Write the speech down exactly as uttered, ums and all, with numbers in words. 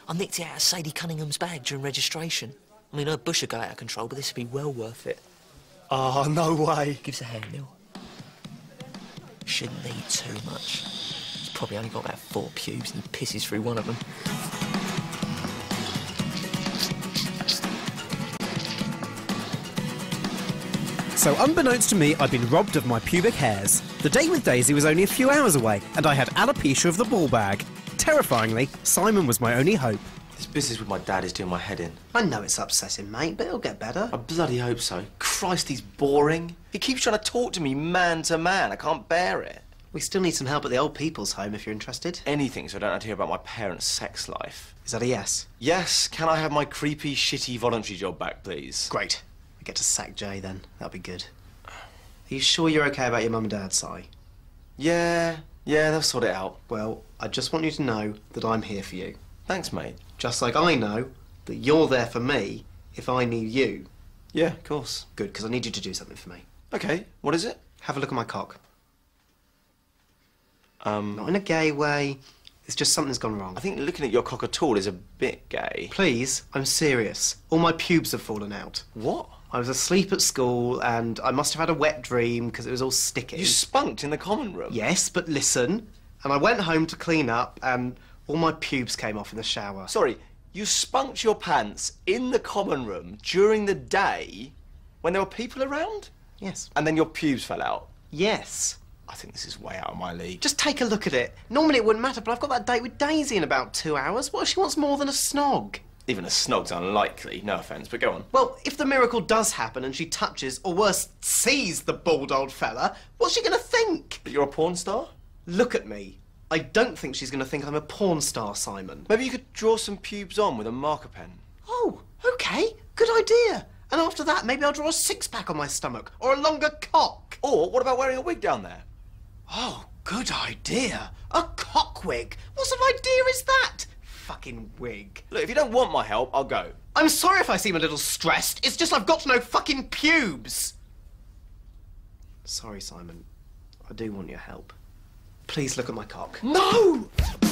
I nicked it out of Sadie Cunningham's bag during registration. I mean, her bush would go out of control, but this would be well worth it. Oh, no way. Give us a hand, Neil. Shouldn't need too much. He's probably only got about four pubes and he pisses through one of them. So unbeknownst to me, I'd been robbed of my pubic hairs. The date with Daisy was only a few hours away, and I had alopecia of the ball bag. Terrifyingly, Simon was my only hope. This business with my dad is doing my head in. I know it's upsetting, mate, but it'll get better. I bloody hope so. Christ, he's boring. He keeps trying to talk to me man to man. I can't bear it. We still need some help at the old people's home if you're interested. Anything so I don't have to hear about my parents' sex life. Is that a yes? Yes. Can I have my creepy, shitty voluntary job back, please? Great. We get to sack Jay then. That'll be good. Are you sure you're okay about your mum and dad, Si? Yeah. Yeah, they'll sort it out. Well, I just want you to know that I'm here for you. Thanks, mate. Just like I know that you're there for me if I need you. Yeah, of course. Good, because I need you to do something for me. Okay, what is it? Have a look at my cock. Um... Not in a gay way. It's just something's gone wrong. I think looking at your cock at all is a bit gay. Please, I'm serious. All my pubes have fallen out. What? I was asleep at school and I must have had a wet dream because it was all sticky. You spunked in the common room? Yes, but listen. And I went home to clean up and all my pubes came off in the shower. Sorry, you spunked your pants in the common room during the day when there were people around? Yes. And then your pubes fell out? Yes. I think this is way out of my league. Just take a look at it. Normally it wouldn't matter, but I've got that date with Daisy in about two hours. What if she wants more than a snog? Even a snog's unlikely, no offence, but go on. Well, if the miracle does happen and she touches, or worse, sees the bald old fella, what's she going to think? But you're a porn star? Look at me. I don't think she's going to think I'm a porn star, Simon. Maybe you could draw some pubes on with a marker pen. Oh, OK. Good idea. And after that, maybe I'll draw a six-pack on my stomach, or a longer cock. Or what about wearing a wig down there? Oh, good idea. A cock wig. What sort of idea is that? Fucking wig. Look, if you don't want my help, I'll go. I'm sorry if I seem a little stressed. It's just I've got no fucking pubes. Sorry, Simon. I do want your help. Please look at my cock. No!